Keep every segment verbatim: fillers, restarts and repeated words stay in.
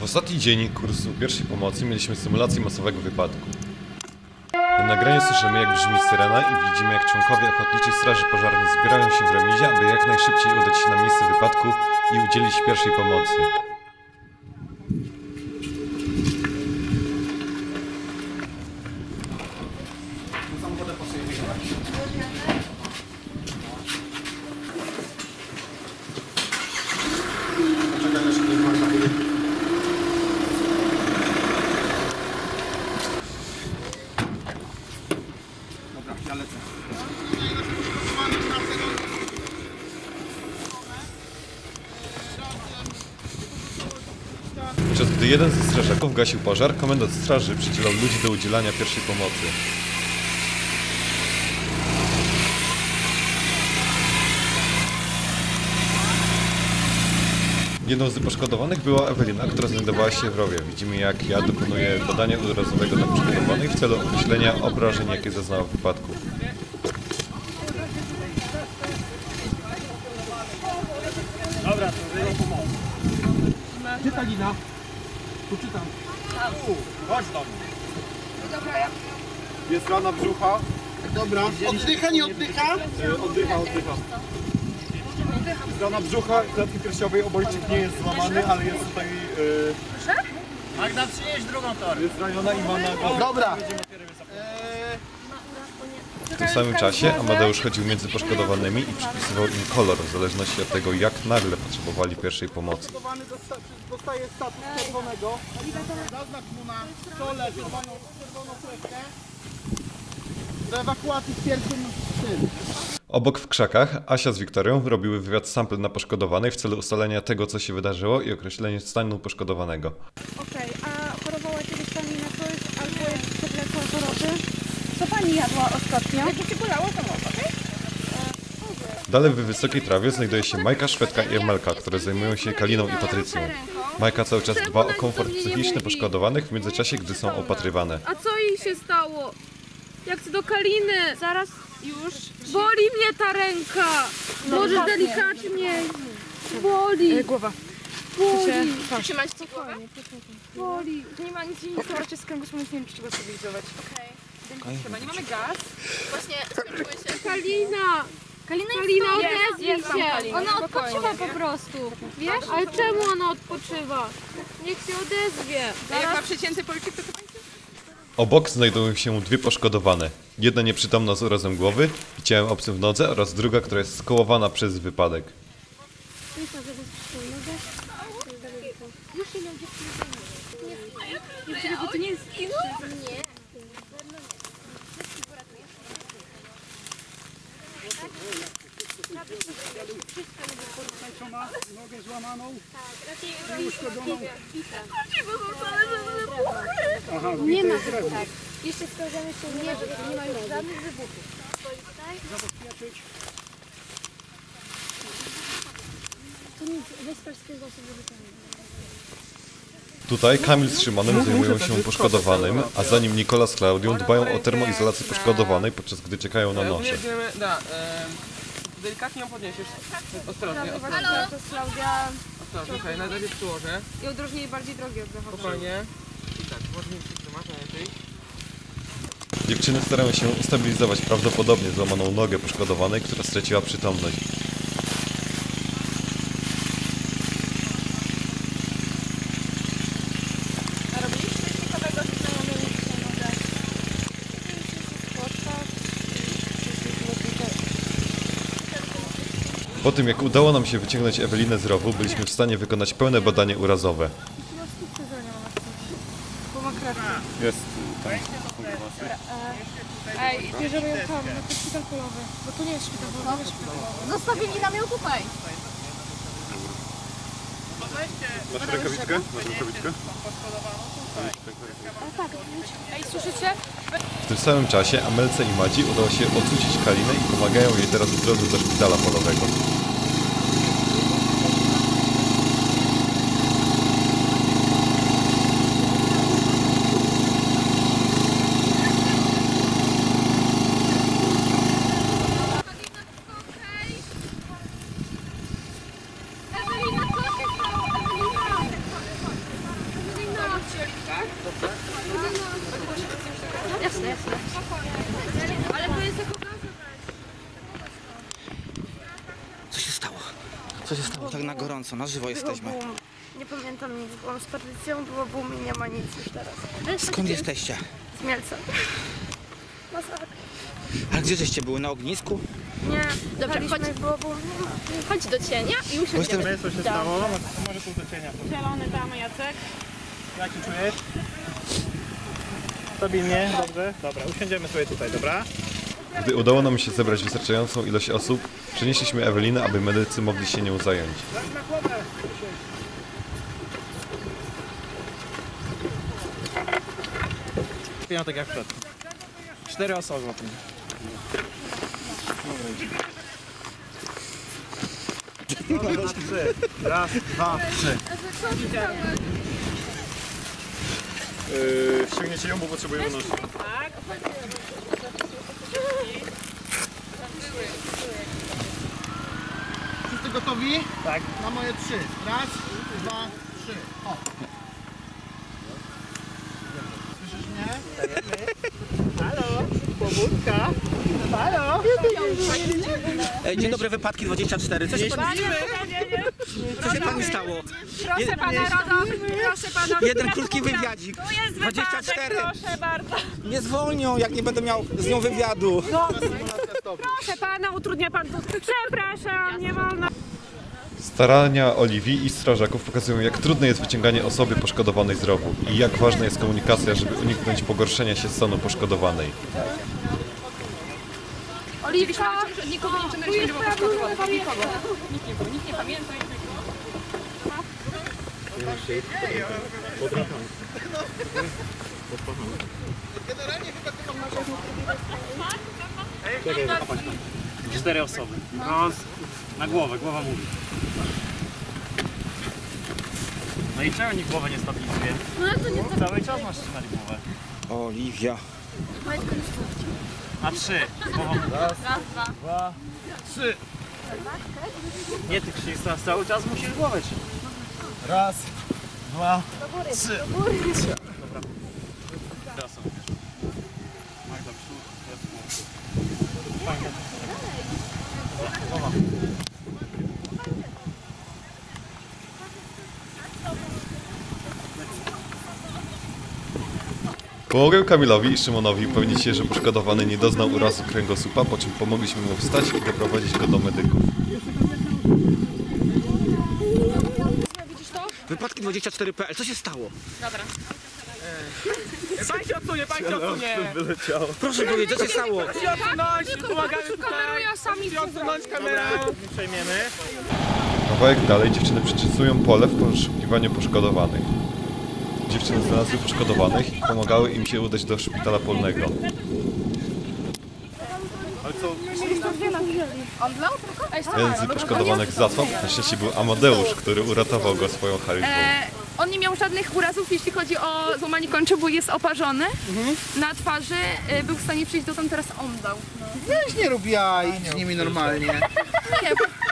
ostatni dzień kursu pierwszej pomocy mieliśmy symulację masowego wypadku. Na nagraniu słyszymy, jak brzmi syrena i widzimy, jak członkowie Ochotniczej Straży Pożarnej zbierają się w remizie, aby jak najszybciej udać się na miejsce wypadku i udzielić pierwszej pomocy. Podczas gdy jeden ze strażaków gasił pożar, komendant straży przydzielał ludzi do udzielania pierwszej pomocy. Jedną z poszkodowanych była Ewelina, która znajdowała się w rowie. Widzimy, jak ja dokonuję badania urazowego dla poszkodowanej w celu określenia obrażeń, jakie zaznała w wypadku. Dobra, to wyjął pomoc. Gdzie ta lina? Tu czytam. Chodź do mnie. No dobra, ja... Jest rana brzucha. Dobra, oddycha, nie oddycha? E, oddycha, oddycha. Jest rana brzucha, klatki piersiowej, obojczyk nie jest złamany, ale jest tutaj... E, Proszę? Magda, przynieś drugą torbę. jest raniona i ma na... Dobra. W tym samym czasie Amadeusz chodził między poszkodowanymi i przypisywał im kolor w zależności od tego, jak nagle potrzebowali pierwszej pomocy. Poszkodowany dostaje status czerwonego. Zaznacz mu na czole czerwoną, czerwoną kreskę. Do ewakuacji w pierwszym tym. Obok w krzakach Asia z Wiktorią robiły wywiad sample na poszkodowanej w celu ustalenia tego, co się wydarzyło i określenia stanu poszkodowanego. Okej, a chorowała kiedyś pani na coś albo jakieś przewlekłe choroby? Co pani jadła ostatnio? Jakby cię bolało, to może, okej? Dalej w wysokiej trawie znajduje się Majka, Szwedka i Emelka, które zajmują się Kaliną i Patrycją. Majka cały czas dba o komfort psychiczny poszkodowanych w międzyczasie, gdy są opatrywane. A co jej się stało? Jak co do Kaliny? Zaraz już. Boli mnie ta ręka! Może delikatniej. Boli, Głowa. boli, Trzymać co głowę? boli. Nie ma nic, nic. Zobaczcie z kręgosłupem, nie wiem, czy trzeba stabilizować. Okej. Chyba nie mamy gaz. Właśnie skończyły się... Kalina! Kalina jest Kalina, tam. odezwij Jest tam się! Kalina, Ona spokojnie. odpoczywa po prostu. Wiesz? Ale czemu ona odpoczywa? Niech się odezwie. Jak ma przecięty policzyk, to chyba Obok znajdują się dwie poszkodowane. Jedna nieprzytomna z urazem głowy i ciałem obcym w nodze oraz druga, która jest skołowana przez wypadek. bo to nie jest Nie. Ma nogę złamaną. Uszkodzoną. Aha, Nie ma tak. Jeszcze sprawdzamy, czy nie, że nie ma już żadnych wybuchów. zabezpieczyć. To nic, weź sprawdź z tego osoby Tutaj Kamil z Szymonem zajmują się poszkodowanym, a za nim Nikola z Klaudią dbają o termoizolację poszkodowanej, podczas gdy czekają na nosze. Da, delikatnie ją podniesiesz. Ostrożnie, ostrożnie. To jest Klaudia Ostrożnie, okej, na razie przyłożę. i odróżni jej bardziej drogi od zachodu. Spokojnie. I tak, może nie przytrzymać najlepiej. Dziewczyny starają się ustabilizować prawdopodobnie złamaną nogę poszkodowanej, która straciła przytomność. A robiliście coś ciekawego z znajomymi dzisiaj nogę? Po tym, jak udało nam się wyciągnąć Ewelinę z rowu, byliśmy w stanie wykonać pełne badanie urazowe. Chyba stópkę zraniona na coś. Bo ma krew. Jest. Ej, bierzemy ją tam, na ten szpital polowy. Bo to nie jest szpital polowy, to jest szpital polowy. Zostawili nam ją tutaj. Masz rękawiczkę? Masz rękawiczkę? Ej, słyszycie? W tym samym czasie Amelce i Madzi udało się ocucić Kalinę i pomagają jej teraz w drodze do szpitala polowego. Jasne, jasne. Ale to jest jako Co się stało? Co się stało? Tak na gorąco, na żywo jesteśmy. Było boom. Nie pamiętam nic, byłam z Patrycją, było boom i nie ma nic już teraz. Skąd jesteście? Z Mielca. Masakra. A gdzie żeście były? Na ognisku? Nie, Dobrze, byliśmy, chodź. było boom, nie ma. Chodź do cienia i Bo jestem... usiądziemy. Co się stało? Może tu do cienia. Zielony tam, Jacek. Jak się czujesz? Stabilnie? Dobrze? Dobra, usiądziemy sobie tutaj, dobra? Gdy udało nam się zebrać wystarczającą ilość osób, przenieśliśmy Ewelinę, aby medycy mogli się nią zająć. Na głowę! Piątek jak przed. Cztery osoby o tym. Dobra, na trzy. Raz, dwa, trzy. Yy, ściągniecie ją, bo potrzebujemy nóż. Wszyscy gotowi? Tak. Na moje trzy. Raz, dwa, trzy. O. Słyszysz mnie? Halo? Pobudka? Halo? Ej, dzień dobry, wypadki dwadzieścia cztery. Co się pani... Co się pani stało? Proszę pana, RODO, proszę pana. Jeden krótki wywiadzik. Tu jest dwadzieścia wypadek, cztery. proszę bardzo. Nie zwolnią, jak nie będę miał z nią wywiadu. Proszę pana, utrudnia pan tu. Przepraszam, nie wolno. Starania Oliwii i strażaków pokazują, jak trudne jest wyciąganie osoby poszkodowanej z rowu i jak ważna jest komunikacja, żeby uniknąć pogorszenia się stanu poszkodowanej. Oliwka, nikogo nie ciągnęliśmy, nie było poszkodowanych. Nikogo. Nikt nie był, nikt nie pamięta. Cztery osoby. No, na głowę, głowa mówi. No i czemu nikt głowy nie stabilizuje? No to nie Cały czas masz trzymać głowę. Oliwia. Na trzy. Głowa mówi. Raz, dwa, trzy. Nie, ty Krzysztof, cały czas musisz głowę trzymać. Raz, dwa, trzy. Dobra. Teraz są. Magda, przód, ja z głową. Fajnie. Głowa. Pomogłem Kamilowi i Szymonowi upewnić się, że poszkodowany nie doznał urazu kręgosłupa, po czym pomogliśmy mu wstać i doprowadzić go do medyków. Wypadki dwadzieścia cztery kropka p l. Co się stało? Dobra. Pan się odsunie, pan się odsunie! Proszę powiedzieć, co się stało? Musi odsunąć, pomagamy tutaj! Musi odsunąć kamerę! Nie przejmiemy. Kawałek dalej dziewczyny przeczystują pole w poszukiwaniu poszkodowanych. Dziewczyny znalazły poszkodowanych i pomagały im się udać do szpitala polnego. Jeden z poszkodowanych zasłał, na szczęście był Amadeusz, który uratował go swoją charyzmą. E, on nie miał żadnych urazów, jeśli chodzi o złamanie kończy, bo jest oparzony na twarzy. E, był w stanie przyjść dotąd, teraz on dał. No. Weź nie rób ja i z nimi normalnie. Nie,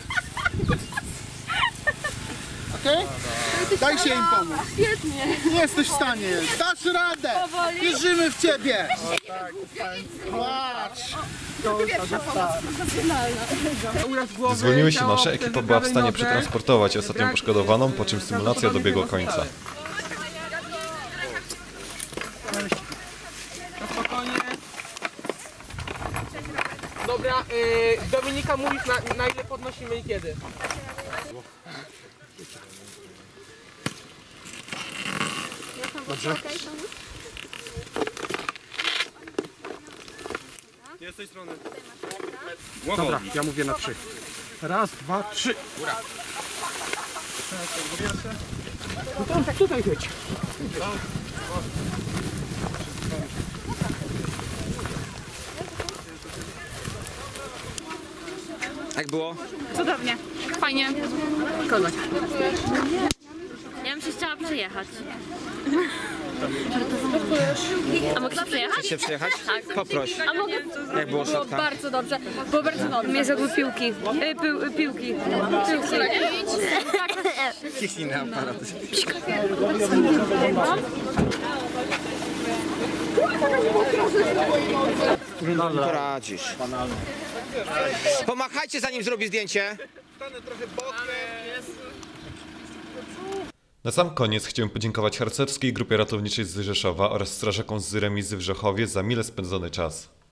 Okej? Daj się im pomóc. świetnie. Nie jesteś w stanie. Dasz radę. Wierzymy w ciebie. Patrz. Gdy zwolniły się nasze, ekipa była w stanie przetransportować ostatnią poszkodowaną, po czym symulacja dobiegła końca. Spokojnie. Dobra, y, Dominika mówisz na, na ile podnosimy i kiedy. Dobrze. Nie z tej strony. Dobra, ja mówię na trzy. Raz, dwa, trzy. No to tak tutaj chodź. Jak było? Cudownie. Fajnie. Kozak. Ja bym się chciała przejechać. A mogę się przejechać? Chcesz się przejechać? Tak. Poproś. A mogę? Jak było Było szotka? bardzo dobrze. Było bardzo dobrze. Mnie zjadły piłki. E, pił, piłki. Piłki. Jakiś inny aparat. Poradzisz. Pomachajcie, zanim zrobi zdjęcie. Na sam koniec chciałem podziękować harcerskiej grupie ratowniczej z Rzeszowa oraz strażakom z remizy w Rzechowie za mile spędzony czas.